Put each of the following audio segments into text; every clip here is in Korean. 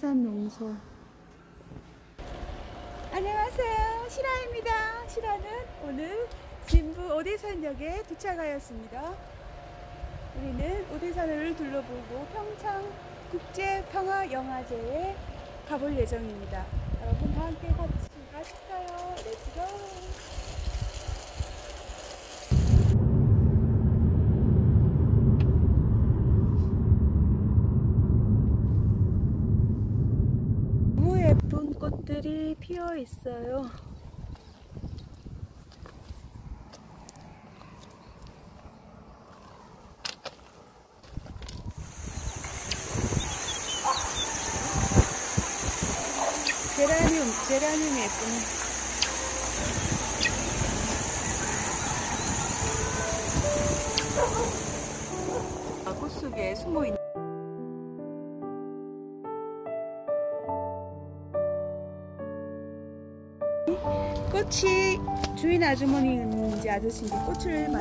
오대산 농소. 안녕하세요, 시라입니다. 시라는 오늘 진부 오대산역에 도착하였습니다. 우리는 오대산을 둘러보고 평창 국제평화영화제에 가볼 예정입니다. 여러분 다 함께 같이 가실까요? 렛츠고! 너무 예쁜 꽃들이 피어 있어요. 제라늄이 예쁘네. 꽃 속에 숨어있는 꽃이 주인 아주머니인지 아저씨인지 꽃을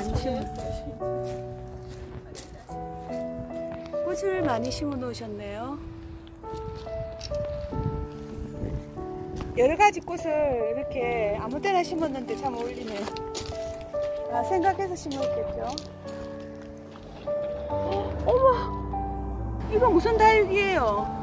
많이 심어 놓으셨네요. 여러가지 꽃을 이렇게 아무 때나 심었는데 참 어울리네. 생각해서 심었겠죠. 어머! 이거 무슨 다육이에요?